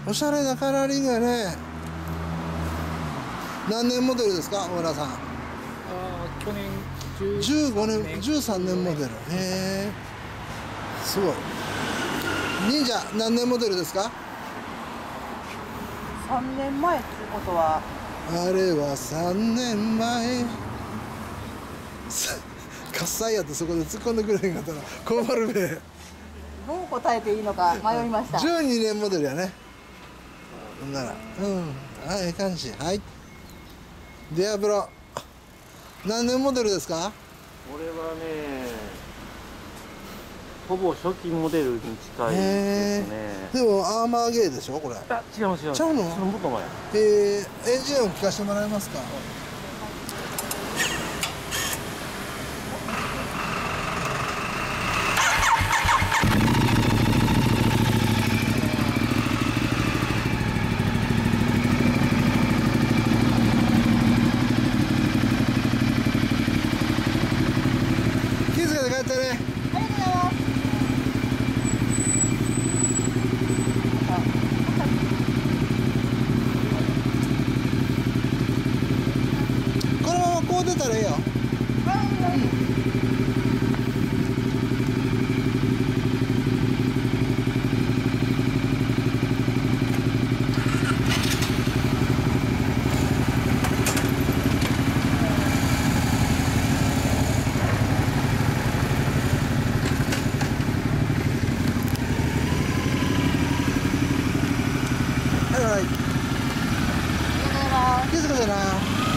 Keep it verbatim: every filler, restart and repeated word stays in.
おしゃれなカラーリングやね。何年モデルですか、小倉さん？ ああ、去年じゅうごねん、じゅうさんねんモデル。へえ、すごい。忍者何年モデルですか？ さんねんまえっていうことは、 あれはさんねんまえ。喝采やってそこで突っ込んでくれへんかったら困るべ。 どう答えていいのか迷いました。 じゅうにねんモデルやね。ほんなら、うん、あ、ええ感じ。はい。ディアブロ。何年モデルですか？ これはね、ほぼ初期モデルに近いですね。 でもアーマーゲーでしょこれ？ あ、違います違います。 ちゃうの？ そのもっと前。 えー、エンジン音聞かせてもらえますか？気づけて帰ってね。 ありがとうございます。 このままこう出たらええよ。はいはい。 ありがとうございます。 気づけてな。